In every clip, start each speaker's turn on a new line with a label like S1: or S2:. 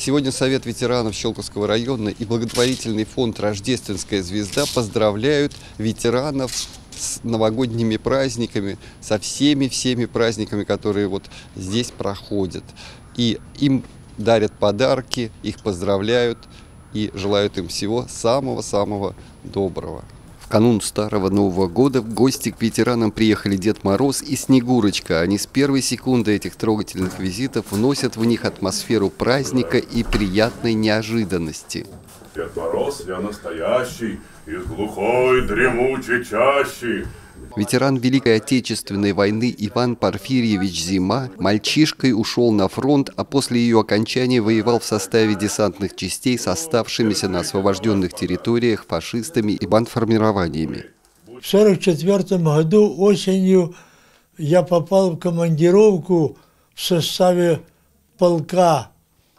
S1: Сегодня Совет ветеранов Щелковского района и благотворительный фонд «Рождественская звезда» поздравляют ветеранов с новогодними праздниками, со всеми праздниками, которые вот здесь проходят. И им дарят подарки, их поздравляют и желают им всего самого-самого доброго. В канун Старого Нового года в гости к ветеранам приехали Дед Мороз и Снегурочка. Они с первой секунды этих трогательных визитов вносят в них атмосферу праздника и приятной неожиданности.
S2: Дед Мороз, я настоящий, из глухой дремучей чащи.
S1: Ветеран Великой Отечественной войны Иван Порфирьевич Зима мальчишкой ушел на фронт, а после ее окончания воевал в составе десантных частей с оставшимися на освобожденных территориях фашистами и бандформированиями.
S3: В 1944 году осенью я попал в командировку в составе полка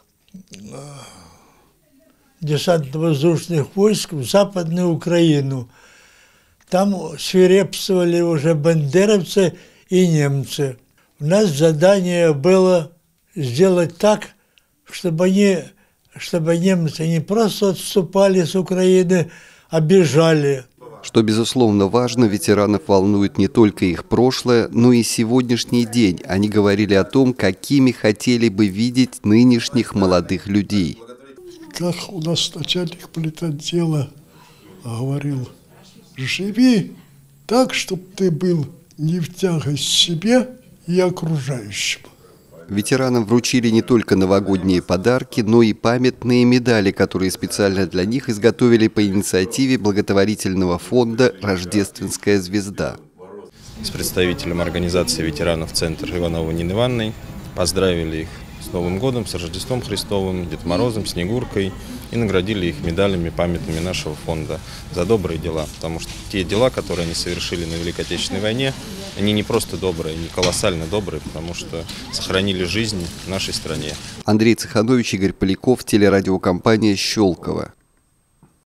S3: десантно-воздушных войск в Западную Украину. Там свирепствовали уже бандеровцы и немцы. У нас задание было сделать так, чтобы немцы не просто отступали с Украины, а бежали.
S1: Что, безусловно, важно, ветеранов волнует не только их прошлое, но и сегодняшний день. Они говорили о том, какими хотели бы видеть нынешних молодых людей.
S4: Как у нас начальник политотдела говорил: живи так, чтобы ты был не в тягость себе и окружающим.
S1: Ветеранам вручили не только новогодние подарки, но и памятные медали, которые специально для них изготовили по инициативе благотворительного фонда «Рождественская звезда».
S5: С представителем организации ветеранов «Центр» Ивановой Нины Ивановной поздравили их с Новым годом, с Рождеством Христовым, Дед Морозом, Снегуркой и наградили их медалями памятными нашего фонда за добрые дела. Потому что те дела, которые они совершили на Великой Отечественной войне, они не просто добрые, они колоссально добрые, потому что сохранили жизнь в нашей стране.
S1: Андрей Цеханович, Игорь Поляков, телерадиокомпания «Щелково».